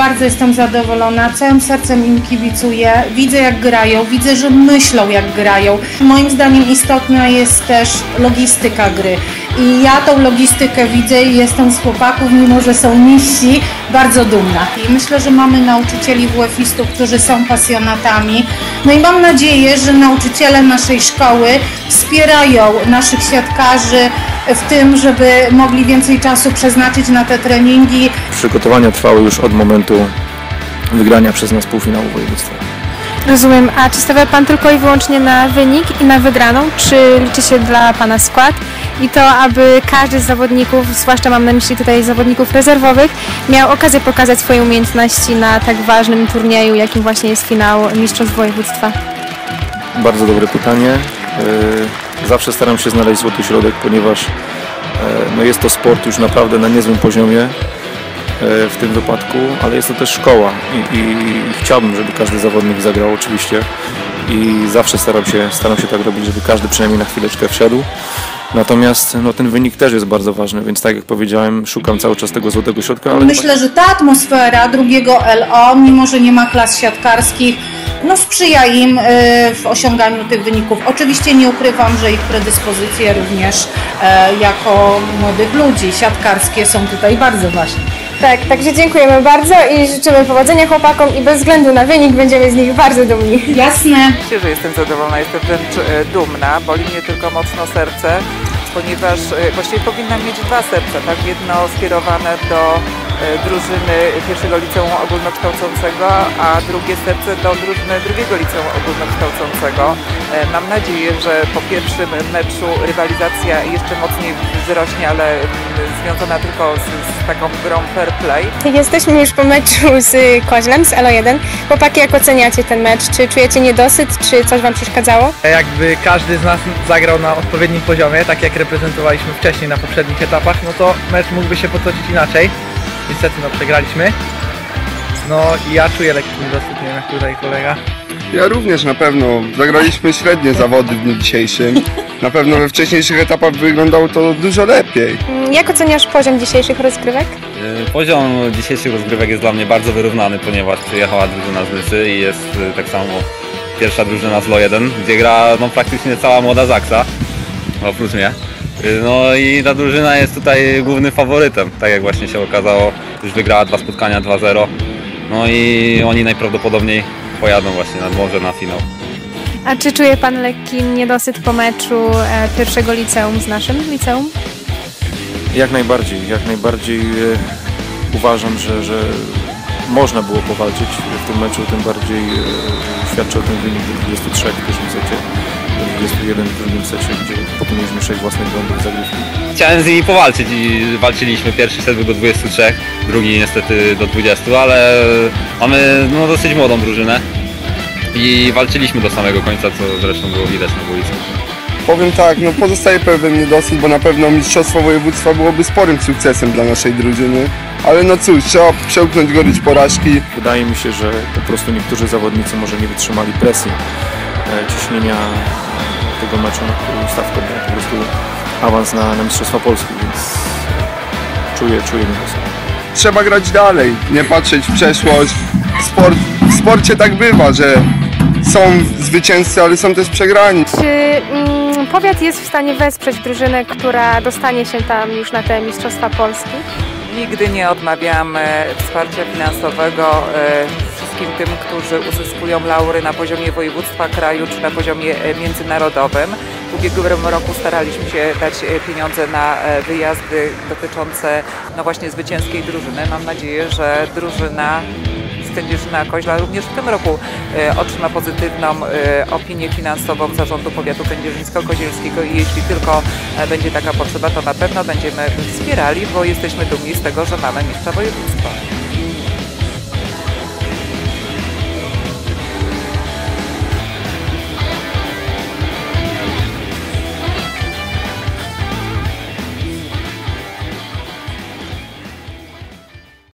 bardzo jestem zadowolona, całym sercem im kibicuję, widzę jak grają, widzę, że myślą jak grają. Moim zdaniem istotna jest też logistyka gry i ja tą logistykę widzę i jestem z chłopaków, mimo że są niżsi, bardzo dumna. I myślę, że mamy nauczycieli WF-istów, którzy są pasjonatami. No i mam nadzieję, że nauczyciele naszej szkoły wspierają naszych siatkarzy w tym, żeby mogli więcej czasu przeznaczyć na te treningi. Przygotowania trwały już od momentu wygrania przez nas półfinału województwa. Rozumiem. A czy stawia Pan tylko i wyłącznie na wynik i na wygraną? Czy liczy się dla Pana skład? I to, aby każdy z zawodników, zwłaszcza mam na myśli tutaj zawodników rezerwowych, miał okazję pokazać swoje umiejętności na tak ważnym turnieju, jakim właśnie jest finał Mistrzostw Województwa? Bardzo dobre pytanie. Zawsze staram się znaleźć złoty środek, ponieważ no jest to sport już naprawdę na niezłym poziomie w tym wypadku, ale jest to też szkoła i chciałbym, żeby każdy zawodnik zagrał oczywiście i zawsze staram się tak robić, żeby każdy przynajmniej na chwileczkę wszedł. Natomiast no, ten wynik też jest bardzo ważny, więc tak jak powiedziałem, szukam cały czas tego złotego środka. Ale myślę, że ta atmosfera drugiego LO, mimo że nie ma klas siatkarskich, no sprzyja im w osiąganiu tych wyników. Oczywiście nie ukrywam, że ich predyspozycje również jako młodych ludzi siatkarskie są tutaj bardzo ważne. Tak, także dziękujemy bardzo i życzymy powodzenia chłopakom i bez względu na wynik będziemy z nich bardzo dumni. Jasne. Myślę, że jestem zadowolona, jestem wręcz dumna, boli mnie tylko mocno serce, ponieważ właściwie powinnam mieć dwa serca, tak? Jedno skierowane do drużyny pierwszego liceum ogólnokształcącego, a drugie serce do drużyny drugiego liceum ogólnokształcącego. Mam nadzieję, że po pierwszym meczu rywalizacja jeszcze mocniej wzrośnie, ale związana tylko z taką grą fair play. Jesteśmy już po meczu z Koźlem, z LO1. Chłopaki, jak oceniacie ten mecz? Czy czujecie niedosyt, czy coś Wam przeszkadzało? Jakby każdy z nas zagrał na odpowiednim poziomie, tak jak reprezentowaliśmy wcześniej na poprzednich etapach, no to mecz mógłby się potoczyć inaczej. Niestety no przegraliśmy. No i ja czuję lekki niedosyt, nie wiem jak tutaj kolega. Ja również na pewno. Zagraliśmy średnie zawody w dniu dzisiejszym. Na pewno we wcześniejszych etapach wyglądało to dużo lepiej. Jak oceniasz poziom dzisiejszych rozgrywek? Poziom dzisiejszych rozgrywek jest dla mnie bardzo wyrównany, ponieważ przyjechała drużyna z Nyszy i jest tak samo pierwsza drużyna z LO1, gdzie gra no, praktycznie cała młoda Zaksa, oprócz mnie. No i ta drużyna jest tutaj głównym faworytem, tak jak właśnie się okazało, już wygrała 2 spotkania 2-0. No i oni najprawdopodobniej pojadą właśnie nad morze na finał. A czy czuje Pan lekki niedosyt po meczu pierwszego liceum z naszym liceum? Jak najbardziej uważam, że można było powalczyć w tym meczu, tym bardziej świadczy o tym wynik do 23 w pierwszym secie, do 21 w drugim secie, gdzie popełniliśmy 6 własnych błędów w zagrywki. Chciałem z nimi powalczyć i walczyliśmy. Pierwszy set był do 23, drugi niestety do 20, ale mamy no, dosyć młodą drużynę i walczyliśmy do samego końca, co zresztą było widać na boisku. Powiem tak, no pozostaje pewien niedosyt, bo na pewno mistrzostwo województwa byłoby sporym sukcesem dla naszej drużyny. Ale no cóż, trzeba przełknąć gorycz porażki. Wydaje mi się, że po prostu niektórzy zawodnicy może nie wytrzymali presji ciśnienia tego meczu, na który stawka była po prostu awans na Mistrzostwa Polski, więc czuję niedosyt. Trzeba grać dalej, nie patrzeć w przeszłość. W sporcie tak bywa, że są zwycięzcy, ale są też przegrani. Czy powiat jest w stanie wesprzeć drużynę, która dostanie się tam już na te Mistrzostwa Polski? Nigdy nie odmawiamy wsparcia finansowego wszystkim tym, którzy uzyskują laury na poziomie województwa, kraju czy na poziomie międzynarodowym. W ubiegłym roku staraliśmy się dać pieniądze na wyjazdy dotyczące no właśnie zwycięskiej drużyny. Mam nadzieję, że drużyna Kędzierzyna Koźla również w tym roku otrzyma pozytywną opinię finansową Zarządu Powiatu Kędzierzyńsko-Kozielskiego i jeśli tylko będzie taka potrzeba, to na pewno będziemy wspierali, bo jesteśmy dumni z tego, że mamy mistrza województwa.